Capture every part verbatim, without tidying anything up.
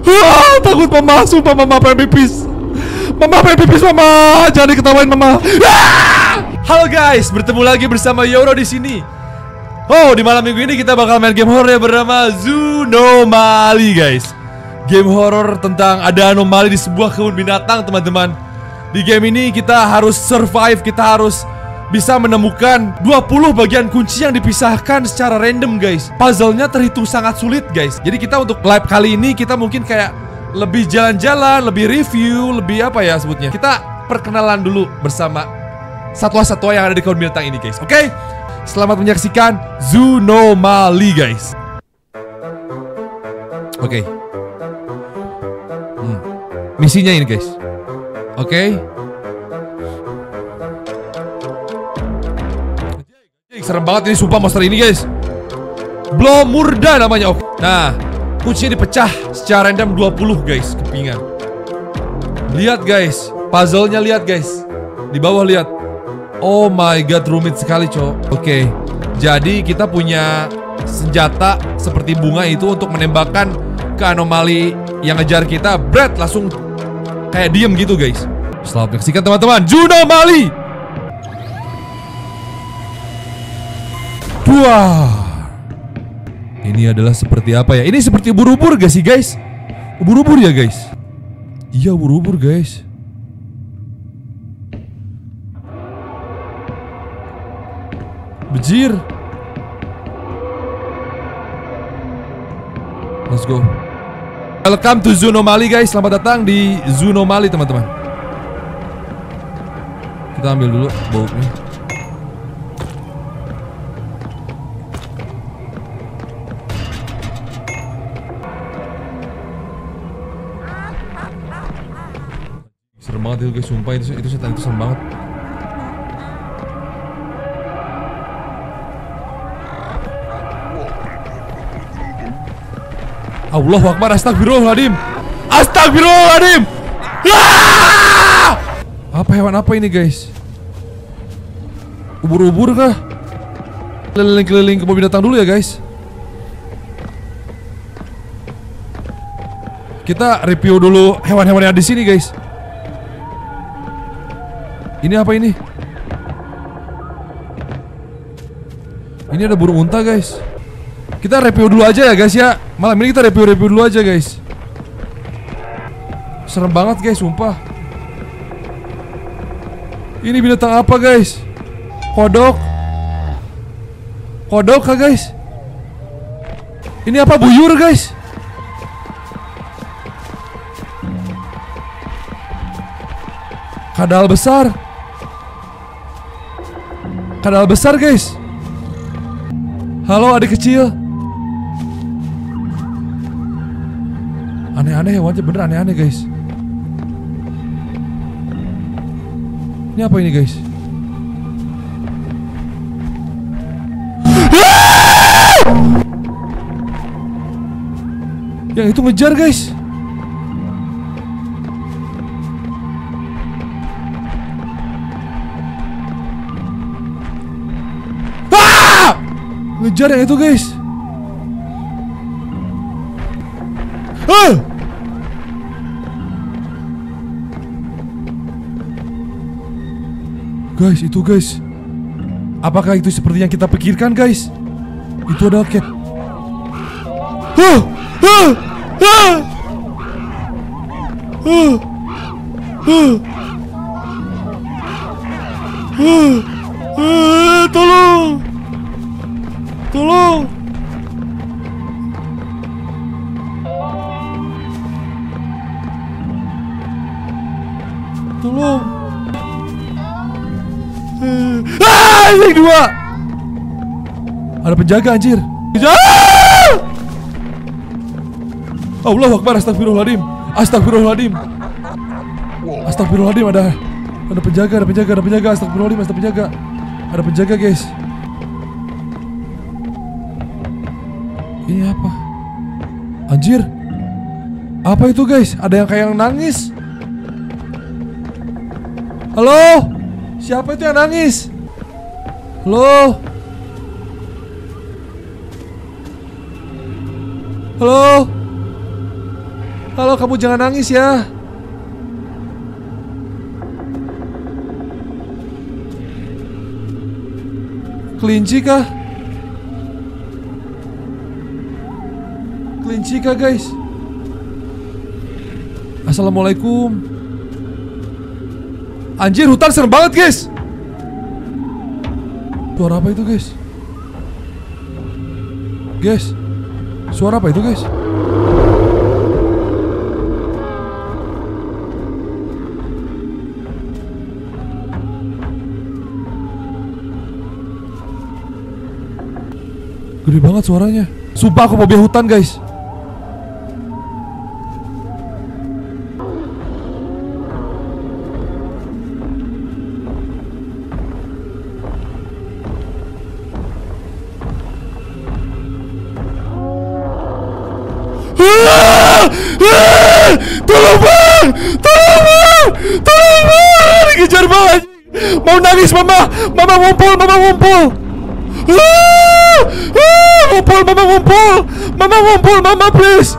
Ah, takut mama, sumpah mama pengen pipis. Mama pengen pipis mama, jangan diketawain mama. Ah! Halo guys, bertemu lagi bersama Yoro di sini. Oh, di malam minggu ini kita bakal main game horror yang bernama Zoonomaly guys. Game horror tentang ada anomali di sebuah kebun binatang teman-teman. Di game ini kita harus survive, kita harus bisa menemukan dua puluh bagian kunci yang dipisahkan secara random guys. Puzzle-nya terhitung sangat sulit guys. Jadi kita untuk live kali ini kita mungkin kayak lebih jalan-jalan, lebih review, lebih apa ya sebutnya. Kita perkenalan dulu bersama satwa-satwa yang ada di kebun binatang ini guys. Oke? Selamat menyaksikan Zoonomaly guys. Oke. Hmm. Misinya ini guys. Oke. Serem banget ini sumpah monster ini guys. Blomurda namanya. Nah, kuncinya dipecah secara random dua puluh guys. Kepingan. Lihat guys, puzzle-nya lihat guys. Di bawah lihat. Oh my god, rumit sekali cowok. Oke, jadi kita punya senjata seperti bunga itu untuk menembakkan ke anomali yang ngejar kita. Brad langsung kayak diem gitu guys. Selamat menyaksikan teman-teman Zoonomaly. Wah, ini adalah seperti apa ya? Ini seperti ubur-ubur gak sih guys? Ubur-ubur ya guys? Iya ubur-ubur guys. Bejir. Let's go. Welcome to Zoonomaly guys. Selamat datang di Zoonomaly teman-teman. Kita ambil dulu bauknya. Serem banget itu guys, sumpah itu, itu setan itu serem banget. Allahu Akbar, astagfirullahaladzim. Astagfirullahaladzim. Ah! Apa hewan apa ini guys? Ubur-ubur kah? Keliling-keliling kebun binatang dulu ya guys. Kita review dulu hewan-hewan yang ada di sini guys. Ini apa ini? Ini ada burung unta guys. Kita review dulu aja ya guys ya. Malam ini kita review-review dulu aja guys. Serem banget guys, sumpah. Ini binatang apa guys? Kodok. Kodok kah guys? Ini apa, buyur guys? Kadal besar. Kadal besar guys. Halo adik kecil. Aneh-aneh hewannya, bener aneh-aneh guys. Ini apa ini guys? Yang itu ngejar guys. Ngejar yang itu guys. Ah! Guys, itu guys. Apakah itu seperti yang kita pikirkan guys? Itu adalah cat. Ah! Ah! Ah! Ah! Ah! Ah! Ah! Tolong! Tolong! Tolong! Ah, yang dua! Ada penjaga anjir! Ah! Allahu Akbar, astagfirullahaladzim! Astagfirullahaladzim! Astagfirullahaladzim, ada ada penjaga, ada penjaga, ada penjaga, astagfirullahaladzim, ada penjaga. Ada penjaga guys. Ini apa? Anjir. Apa itu guys? Ada yang kayak yang nangis. Halo? Siapa itu yang nangis? Halo? Halo? Halo, kamu jangan nangis ya. Kelinci kah? Kelinci kah guys? Assalamualaikum. Anjir, hutan serem banget guys. Suara apa itu guys? Guys, suara apa itu guys? Gede banget suaranya. Sumpah aku mau biar hutan guys. Tolong bang, tolong bang, tolong bang, dikejar bang. Mau nangis mama, mama ngumpul, mama ngumpul. Ngumpul, mama ngumpul, mama ngumpul, mama please.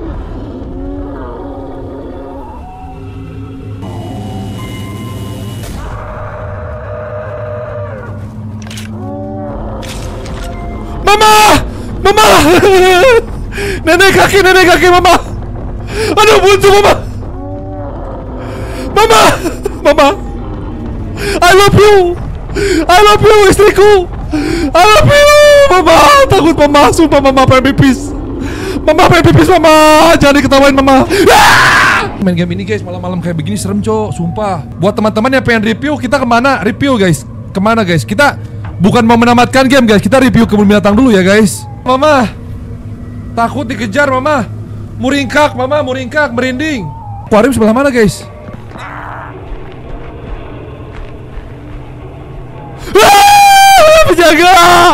Mama, mama. Nenek kaki, nenek kaki mama. Aduh buntu mama. Mama, mama. I love you. I love you istriku. I love you. Mama, takut mama. Sumpah mama pengen pipis. Mama pengen pipis mama. Jangan diketawain mama. Ah! Main game ini guys malam-malam kayak begini serem cok. Sumpah. Buat teman-teman yang pengen review, kita kemana? Review guys. Kemana guys? Kita bukan mau menamatkan game guys. Kita review kebun binatang dulu ya guys. Mama takut dikejar mama. Muringkak mama, muringkak, merinding. Akuarium sebelah mana guys? Ah, penjaga.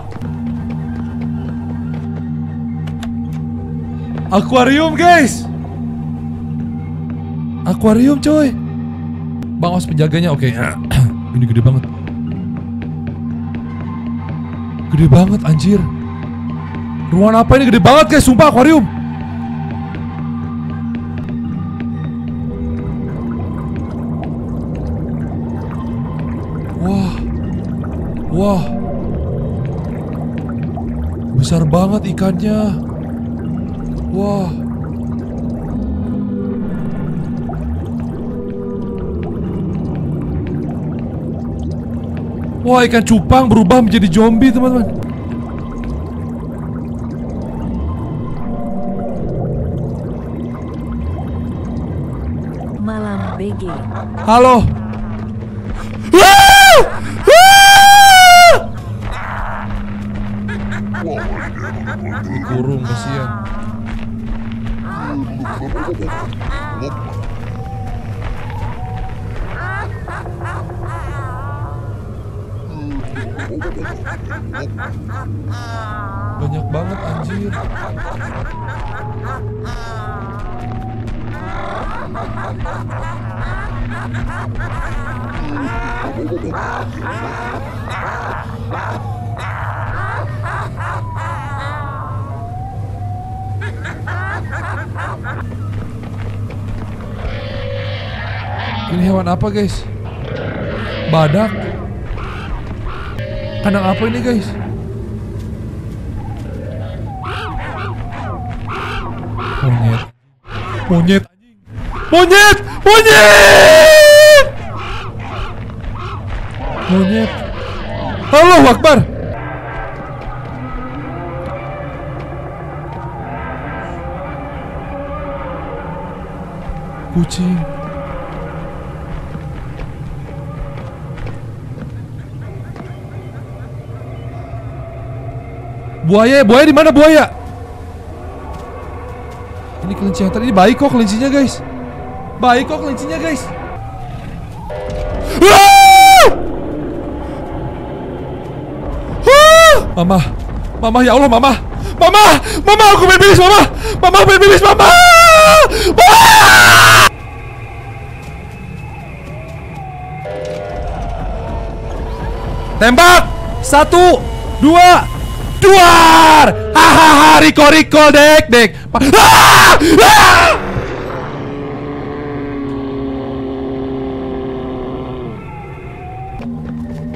Akuarium guys. Akuarium coy. Bang Os penjaganya oke. Okay. Ini gede banget. Gede banget anjir. Ruangan apa ini gede banget guys, sumpah akuarium. Wah. Wah. Besar banget ikannya. Wah. Wah, ikan cupang berubah menjadi zombie teman-teman. Malam B G. Halo. Kurung kasihan. Banyak banget anjir. Ini hewan apa guys? Badak. Kandang apa ini guys? Monyet. Monyet. Monyet. Monyet. Monyet. Allahu Akbar. Kucing. Buaya, buaya di mana buaya? Ini kelinci yang tadi, ini baik kok kelincinya guys. Baik kok kelincinya guys. Ah! Ah! Mama, mama ya Allah mama, mama, mama aku pengen pipis mama, mama pengen pipis mama. Ah! Tembak, satu, dua. Duar! Hahaha, Riko Riko dek dek. Ah! Ah!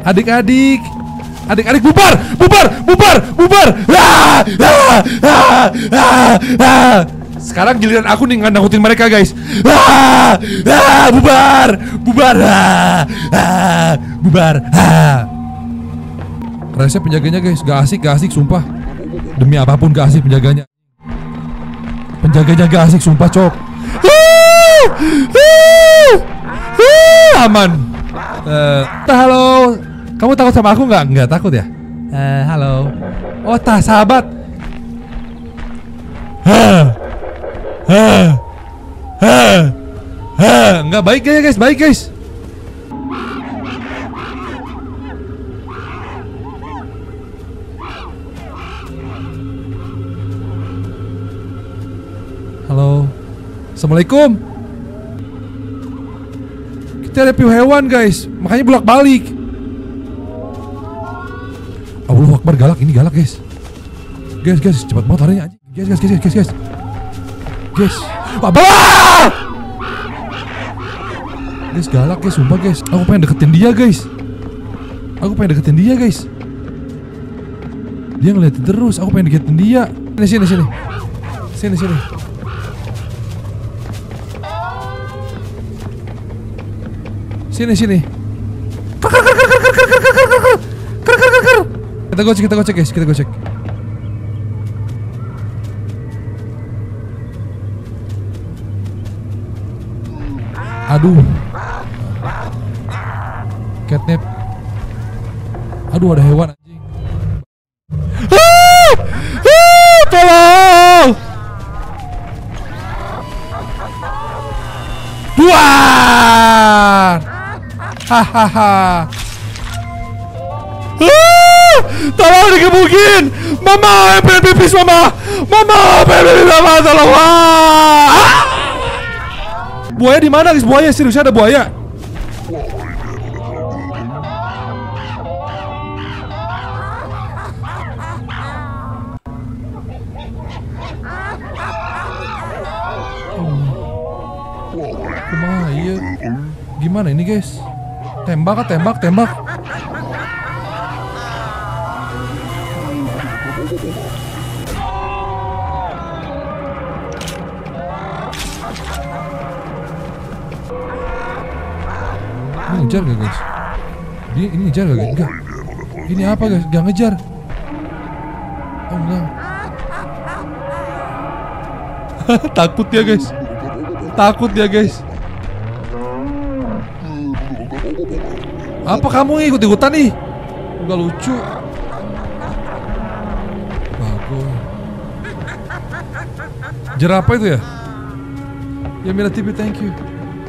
Adik-adik, adik-adik bubar, bubar, bubar, bubar. Ah, ah, ah, ah, ah. Sekarang giliran aku nih nganakutin mereka guys. Ah, ah, bubar, bubar, ah, ah, bubar. Ah. Rese penjaganya guys, gak asik, gak asik, sumpah. Demi apapun gak asik penjaganya. Penjaganya gak asik, sumpah cok. Ah, ah, ah, aman. Uh, halo, kamu takut sama aku nggak? Nggak takut ya? Uh, halo. Oh, tah sahabat. Hah, hah, hah, hah. Nggak baik ya guys, baik guys. Halo, assalamualaikum. Kita review hewan guys, makanya bolak balik. Allahu Akbar, galak, ini galak guys. Guys, guys, cepat banget larinya aja. Guys, guys, guys, guys, guys. Guys, apa? Guys, galak guys, sumpah guys. Aku pengen deketin dia guys. Aku pengen deketin dia guys. Dia ngeliatin terus, aku pengen deketin dia. Sini, sini, sini. Sini, sini. Sini, sini. Kita gocek, kita gocek guys, kita gocek. Aduh. Catnap. Aduh, ada hewan anjing. Ah! Ah! Tolong. Duar. Hahaha. Ah! Tolong dikebukin. Mama, pengen pipis mama. Mama, pengen pipis mama, tolong. Ah! Buaya di mana guys? Buaya, serius ada buaya. Kumaha iya? Gimana ini guys? Tembak, tembak, tembak. Ini ngejar gak guys? Dia ini ngejar gak guys? Enggak. Ini apa guys? Gak ngejar. Oh enggak. Takut ya guys. Takut ya guys. Apa kamu ikut-ikutan nih? Enggak lucu. Bagus. Jerapah itu ya? Ya Mila T V, thank you.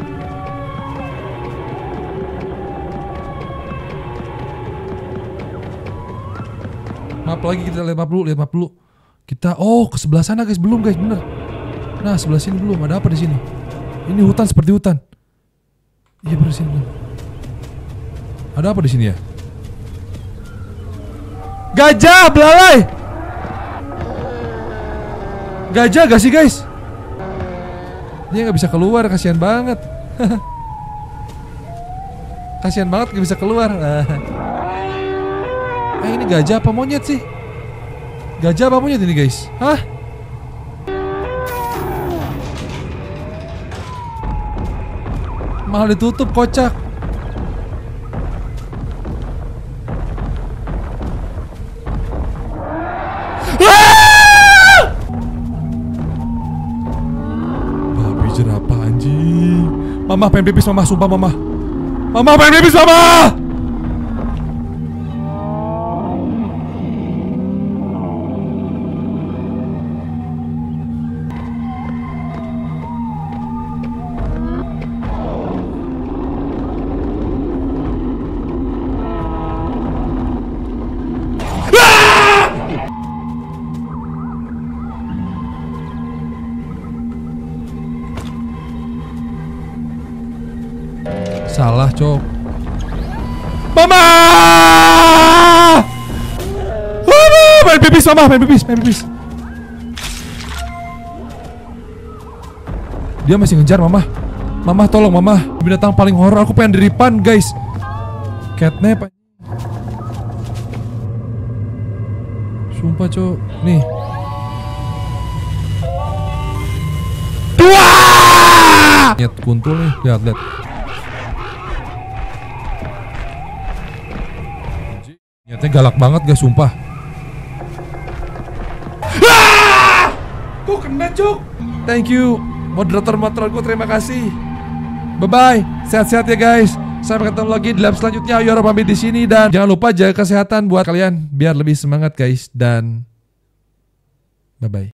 Map lagi, kita lihat map dulu, lihat map dulu. Kita oh ke sebelah sana guys, belum guys, bener. Nah sebelah sini belum, ada apa di sini? Ini hutan seperti hutan. Iya bener sini belum. Ada apa di sini ya? Gajah, belalai. Gajah gak sih guys? Dia nggak bisa keluar, kasihan banget. Kasihan banget nggak bisa keluar. Eh ini gajah apa monyet sih? Gajah apa monyet ini guys? Hah? Malah ditutup, kocak. Babi jerapah anjing. Mama pengen pipis mama, sumpah mama. Mama pengen pipis mama. Salah cok. Mama! Mama! Main pipis mama, main pipis, main pipis. Dia masih ngejar mama. Mama tolong mama. Binatang paling horor, aku pengen diripan guys. Catnap. Sumpah, Cok. Nih. Dua! Nyet kuntul nih. Lihat, lihat. Nyetnya galak banget, guys, sumpah. Ah! Kok kena, Cok? Thank you, moderator-moderator gue, terima kasih. Bye-bye. Sehat-sehat ya, guys. Sampai ketemu lagi di lab selanjutnya. Yoro pamit di sini dan jangan lupa jaga kesehatan buat kalian biar lebih semangat, guys, dan bye bye.